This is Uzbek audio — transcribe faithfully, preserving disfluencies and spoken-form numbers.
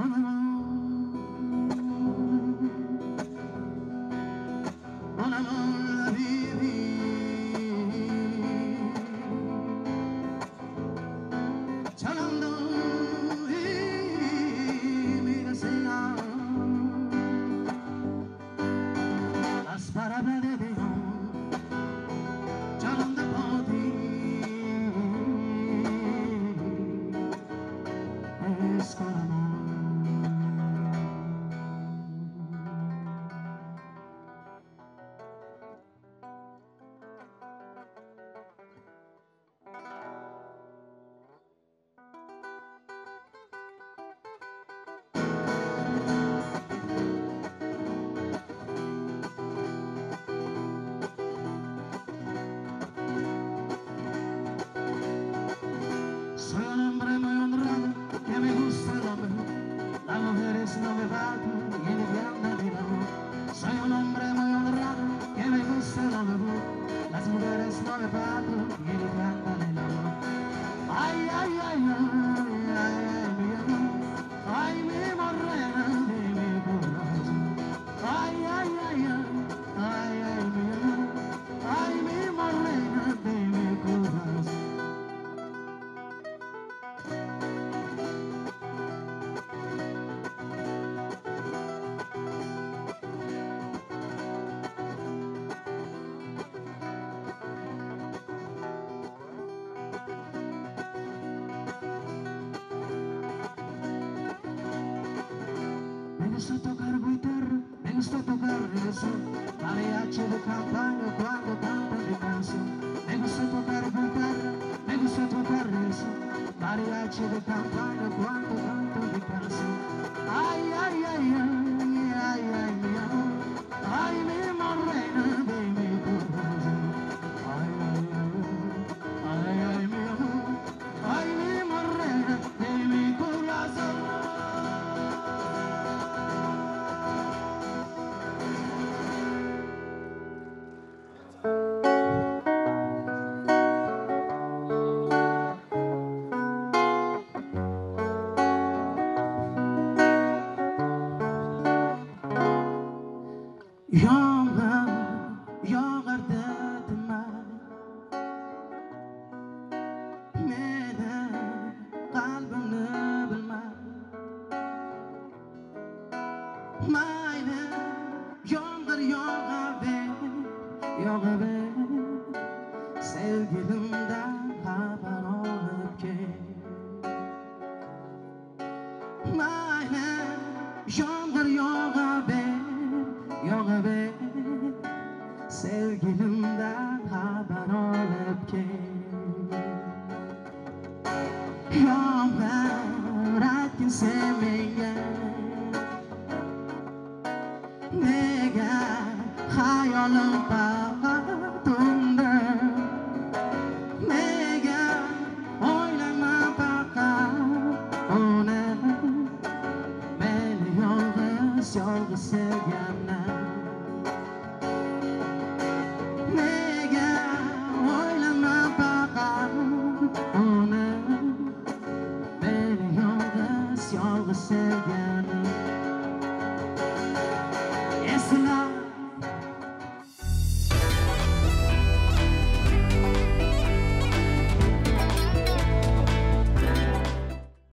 gusta tocar guitarra, me gusta tocar eso, mariachi de campaña cuando cantan mi canción. Me gusta tocar guitarra, me gusta tocar eso, mariachi de campaña cuando cantan mi canción. Ay, ay, ay, ay, ay, ay, mi amor, ay, mi morena de mi corazón. Ay, ay, ay, ay, ay, mi amor, ay, mi morena de mi corazón. Yağar, yağar dertime, meni qalbimni bilmay. Mayli, yomg'ir yog'aver, yog'aver, sevgilimdan xabar olib kel. Mayli, yomg'ir yog'aver, yog'aver, sevgilimdan xabar olib kel. Yomg'ir aytgin sen menga, nega hayolim